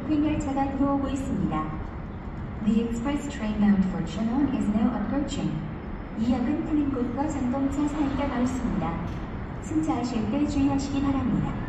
급행 열차가 들어오고 있습니다. The express train bound for Cheon is now approaching. 이 역은 타는 곳과 전동차 사이가 넓습니다. 승차하실 때 주의하시기 바랍니다.